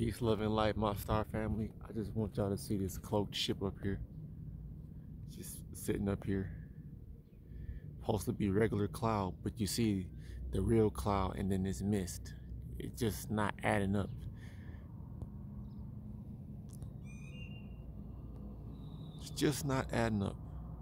Peace, love, and light, my star family. I just want y'all to see this cloaked ship up here. Just sitting up here. Supposed to be regular cloud, but you see the real cloud and then this mist. It's just not adding up. It's just not adding up.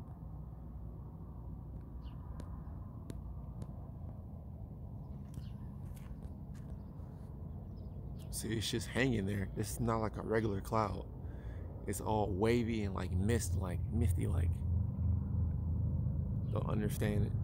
See, it's just hanging there. It's not like a regular cloud. It's all wavy and like mist, like misty, like. Don't understand it.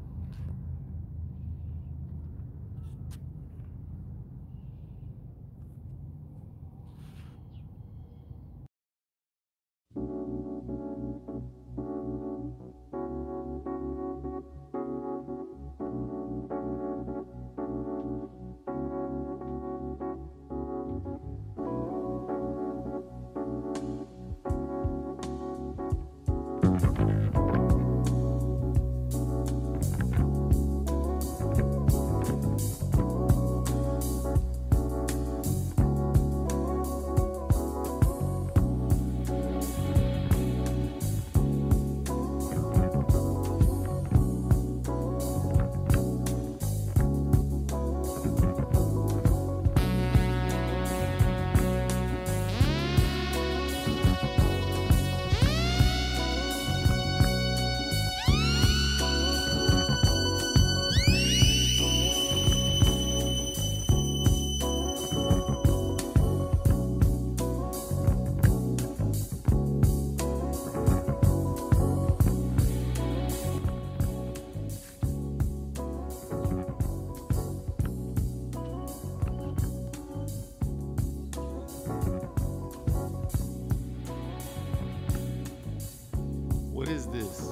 What is this?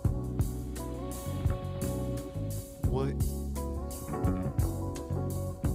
What?